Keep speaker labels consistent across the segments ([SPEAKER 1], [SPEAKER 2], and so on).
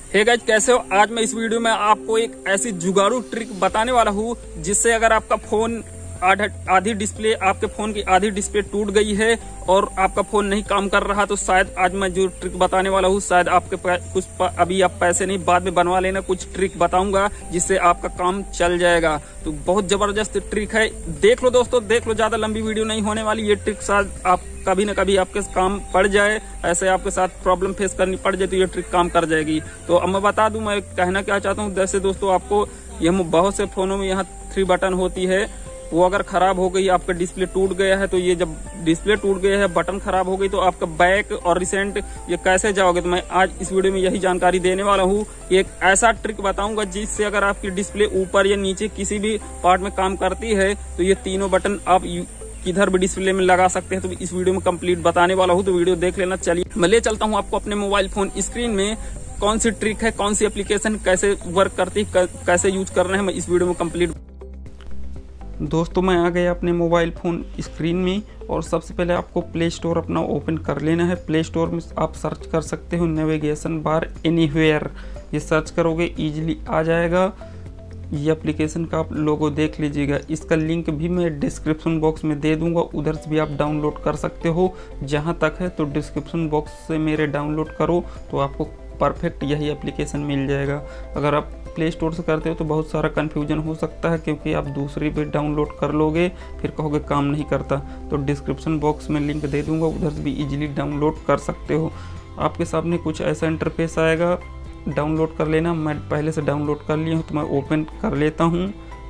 [SPEAKER 1] Hey guys, कैसे हो? आज मैं इस वीडियो में आपको एक ऐसी जुगाड़ू ट्रिक बताने वाला हूँ जिससे अगर आपका फोन आधी डिस्प्ले, आपके फोन की आधी डिस्प्ले टूट गई है और आपका फोन नहीं काम कर रहा, तो शायद आज मैं जो ट्रिक बताने वाला हूँ शायद आपके अभी आप पैसे नहीं, बाद में बनवा लेना। कुछ ट्रिक बताऊंगा जिससे आपका काम चल जाएगा। तो बहुत जबरदस्त ट्रिक है, देख लो दोस्तों, देख लो। ज्यादा लंबी वीडियो नहीं होने वाली। ये ट्रिक शायद आप कभी न कभी आपके काम पड़ जाए, ऐसे आपके साथ प्रॉब्लम फेस करनी पड़ जाए तो ये ट्रिक काम कर जाएगी। तो अब मैं बता दूं मैं कहना क्या चाहता हूँ। जैसे दोस्तों, आपको ये बहुत से फोनों में यहाँ 3 बटन होती है, वो अगर खराब हो गई, आपका डिस्प्ले टूट गया है, तो ये जब डिस्प्ले टूट गया है, बटन खराब हो गई, तो आपका बैक और रिसेंट ये कैसे जाओगे, तो मैं आज इस वीडियो में यही जानकारी देने वाला हूँ। एक ऐसा ट्रिक बताऊंगा जिससे अगर आपकी डिस्प्ले ऊपर या नीचे किसी भी पार्ट में काम करती है तो ये तीनों बटन आप किधर भी डिस्प्ले में लगा सकते हैं। तो इस वीडियो में कंप्लीट बताने वाला हूँ, तो वीडियो देख लेना। चलिए मैं ले चलता हूँ आपको अपने मोबाइल फोन स्क्रीन में। कौन सी ट्रिक है, कौन सी एप्लीकेशन कैसे वर्क करती है, कैसे यूज कर रहे हैं, मैं इस वीडियो में कंप्लीट। दोस्तों, मैं आ गया अपने मोबाइल फ़ोन स्क्रीन में और सबसे पहले आपको प्ले स्टोर अपना ओपन कर लेना है। प्ले स्टोर में आप सर्च कर सकते हो नेविगेशन बार एनीवेयर। ये सर्च करोगे इजीली आ जाएगा। ये एप्लीकेशन का आप लोगो देख लीजिएगा। इसका लिंक भी मैं डिस्क्रिप्शन बॉक्स में दे दूंगा, उधर से भी आप डाउनलोड कर सकते हो। जहाँ तक है तो डिस्क्रिप्शन बॉक्स से मेरे डाउनलोड करो तो आपको परफेक्ट यही एप्लीकेशन मिल जाएगा। अगर आप प्ले स्टोर से करते हो तो बहुत सारा कन्फ्यूजन हो सकता है, क्योंकि आप दूसरी भी डाउनलोड कर लोगे फिर कहोगे काम नहीं करता। तो डिस्क्रिप्शन बॉक्स में लिंक दे दूंगा, उधर से भी इजीली डाउनलोड कर सकते हो। आपके सामने कुछ ऐसा इंटरफेस आएगा, डाउनलोड कर लेना। मैं पहले से डाउनलोड कर लिया हूँ तो मैं ओपन कर लेता हूँ।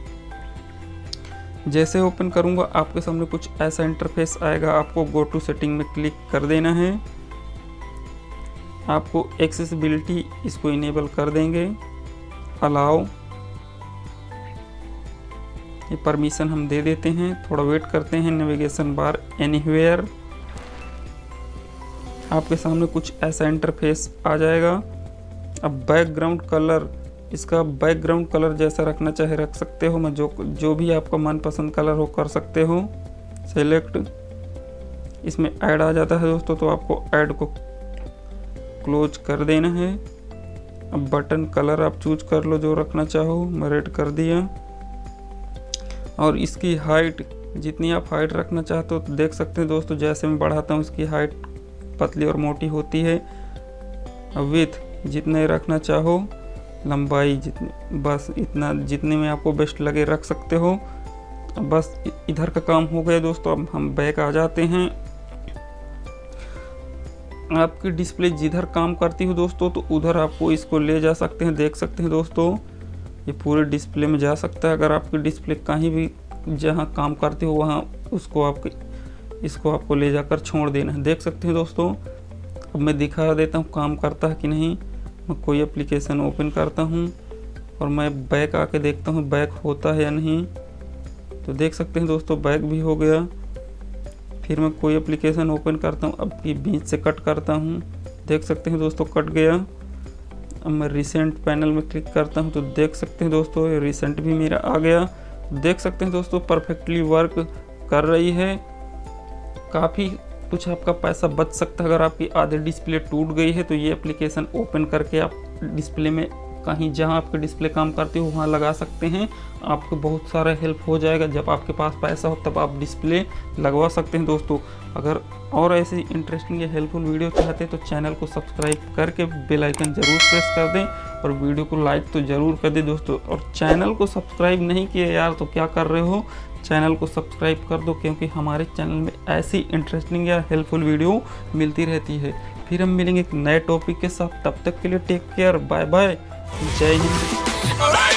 [SPEAKER 1] जैसे ओपन करूँगा आपके सामने कुछ ऐसा इंटरफेस आएगा। आपको गो टू सेटिंग में क्लिक कर देना है। आपको एक्सेसिबिलिटी इसको इनेबल कर देंगे, अलाउ, ये परमिशन हम दे देते हैं। थोड़ा वेट करते हैं। नेविगेशन बार एनीवेयर, आपके सामने कुछ ऐसा इंटरफेस आ जाएगा। अब बैकग्राउंड कलर, इसका बैकग्राउंड कलर जैसा रखना चाहे रख सकते हो। मैं जो भी आपका मनपसंद कलर हो कर सकते हो। सेलेक्ट, इसमें ऐड आ जाता है दोस्तों, तो आपको ऐड को क्लोज कर देना है। अब बटन कलर आप चूज कर लो जो रखना चाहो। मैं रेड कर दिया। और इसकी हाइट, जितनी आप हाइट रखना चाहते हो तो देख सकते हैं दोस्तों, जैसे मैं बढ़ाता हूँ इसकी हाइट पतली और मोटी होती है। विड्थ जितने रखना चाहो, लंबाई जितनी, बस इतना, जितने में आपको बेस्ट लगे रख सकते हो। बस इधर का काम हो गया दोस्तों। अब हम बैक आ जाते हैं। आपकी डिस्प्ले जिधर काम करती हो दोस्तों तो उधर आपको इसको ले जा सकते हैं। देख सकते हैं दोस्तों, ये पूरे डिस्प्ले में जा सकता है। अगर आपकी डिस्प्ले कहीं भी जहां काम करती हो वहां इसको आपको ले जाकर छोड़ देना है। देख सकते हैं दोस्तों। अब मैं दिखा देता हूं काम करता है कि नहीं। मैं कोई एप्लीकेशन ओपन करता हूं और मैं बैक आके देखता हूं बैक होता है या नहीं। तो देख सकते हैं दोस्तों, बैक भी हो गया। फिर मैं कोई एप्लीकेशन ओपन करता हूँ, अब की बीच से कट करता हूँ। देख सकते हैं दोस्तों, कट गया। अब मैं रिसेंट पैनल में क्लिक करता हूँ तो देख सकते हैं दोस्तों, ये रिसेंट भी मेरा आ गया। देख सकते हैं दोस्तों, परफेक्टली वर्क कर रही है। काफ़ी कुछ आपका पैसा बच सकता है। अगर आपकी आधी डिस्प्ले टूट गई है तो ये एप्लीकेशन ओपन करके आप डिस्प्ले में कहीं जहां आपके डिस्प्ले काम करती हो वहां लगा सकते हैं। आपको बहुत सारा हेल्प हो जाएगा। जब आपके पास पैसा हो तब आप डिस्प्ले लगवा सकते हैं दोस्तों। अगर और ऐसी इंटरेस्टिंग या हेल्पफुल वीडियो चाहते हैं तो चैनल को सब्सक्राइब करके बेल आइकन जरूर प्रेस कर दें और वीडियो को लाइक तो ज़रूर कर दें दोस्तों। और चैनल को सब्सक्राइब नहीं किया यार तो क्या कर रहे हो, चैनल को सब्सक्राइब कर दो, क्योंकि हमारे चैनल में ऐसी इंटरेस्टिंग या हेल्पफुल वीडियो मिलती रहती है। फिर हम मिलेंगे एक नए टॉपिक के साथ, तब तक के लिए टेक केयर, बाय बाय, जय हिंद।